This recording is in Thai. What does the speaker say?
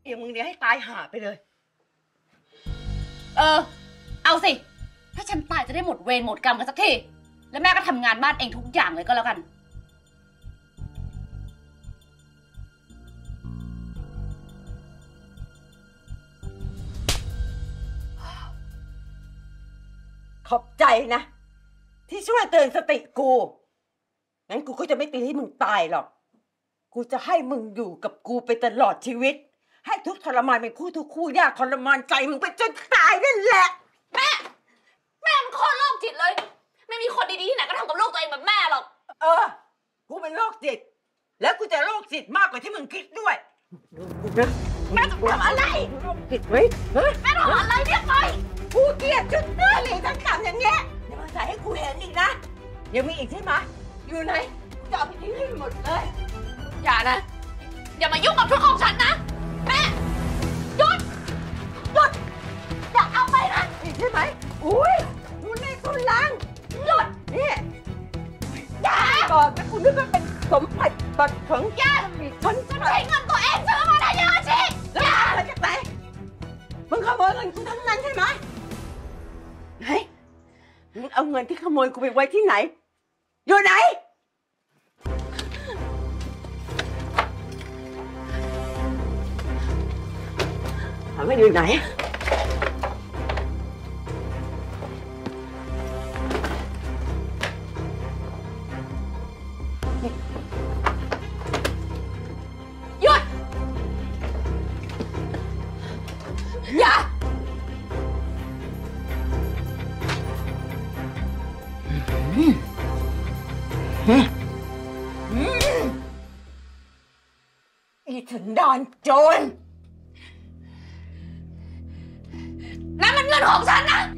อย่างมึงเนี่ยให้ตายห่าไปเลยเอาสิถ้าฉันตายจะได้หมดเวรหมดกรรมกันสักทีแล้วแม่ก็ทำงานบ้านเองทุกอย่างเลยก็แล้วกันขอบใจนะที่ช่วยเตือนสติกูงั้นกูก็จะไม่ตีให้มึงตายหรอกกูจะให้มึงอยู่กับกูไปตลอดชีวิตให้ทุกทรมานเป็นคู่ทุกคู่ยากทรมานใจมึงไปจนตายนั่นแหละแม่มันโคตรโรคจิตเลยไม่มีคนดีๆที่ไหนก็ทำกับลูกตัวเองแบบแม่หรอกกูเป็นโรคจิตแล้วกูจะโรคจิตมากกว่าที่มึงคิดด้วยแม่ต้องทำอะไรโรคจิตไหมแม่ทำอะไรเนี่ยไปกูเกลียดจุดเนื้อเหลวทั้งกำอย่างเงี้ยอย่ามาใส่ให้กูเห็นอีกนะยังมีอีกใช่ไหมอยู่ไหนจะเอาไปทิ้งให้หมดเลยอย่านะอย่ามายุ่งกับธุรกิจของฉันนะแม่หยุดอย่าเอาไปนะอีกใช่ไหมอุ้ยคุณในสุนลังหยุดนี่อย่าก่อนนะคุณนึกว่าเป็นสมบัติบัตรของย่าฉันใช้เงินตัวเองซื้อมาได้ยังไงชิอย่ามาจากไหนมึงขโมยเงินกูทั้งนั้นใช่ไหมไหนมึงเอาเงินที่ขโมยกูไปไว้ที่ไหนอยู่ไหนถามว่าอยู่ไหนหยุดอย่าอีสันดานโจรนั่นมันเงินของฉันนะ